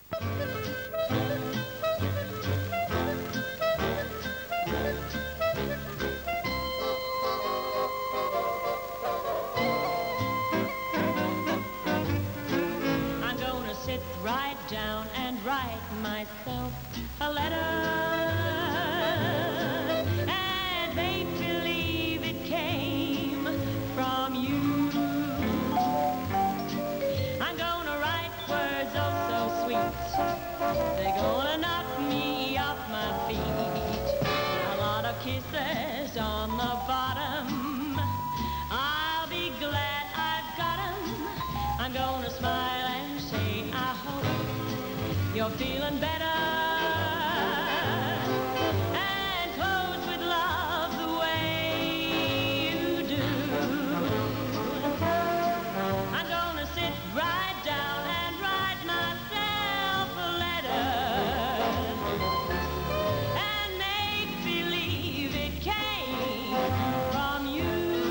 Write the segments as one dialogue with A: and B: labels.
A: I'm gonna sit right down and write myself a letter and make believe it came from you. I'm gonna write words oh so sweet. They're gonna knock me off my feet. A lot of kisses on the bottom. I'll be glad I've got 'em. I'm gonna smile and say I hope you're feeling better. And close with love the way you do. I'm gonna sit right down and write myself a letter and make believe it came from you.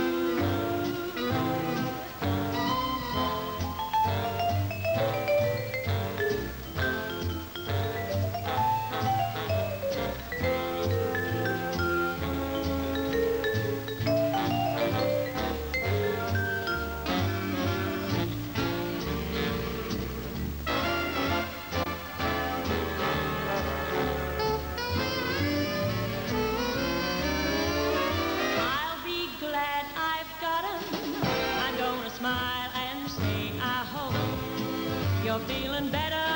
A: I'll be glad I've got 'em. I'm gonna smile and say I hope you're feeling better.